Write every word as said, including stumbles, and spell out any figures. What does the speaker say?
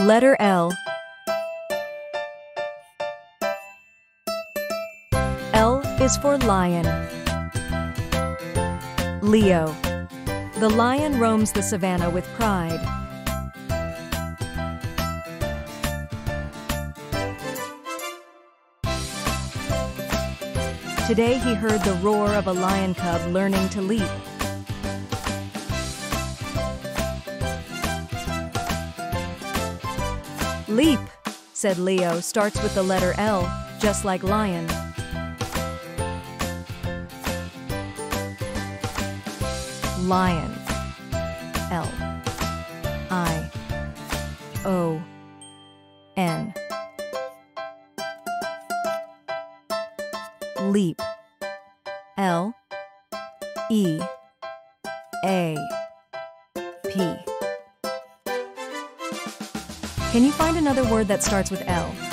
Letter L. L is for lion. Leo. The lion roams the savannah with pride. Today he heard the roar of a lion cub learning to leap. Leap, said Leo, starts with the letter L, just like lion. Lion. L. I. O. N. Leap. L. E. A. P. Can you find another word that starts with L?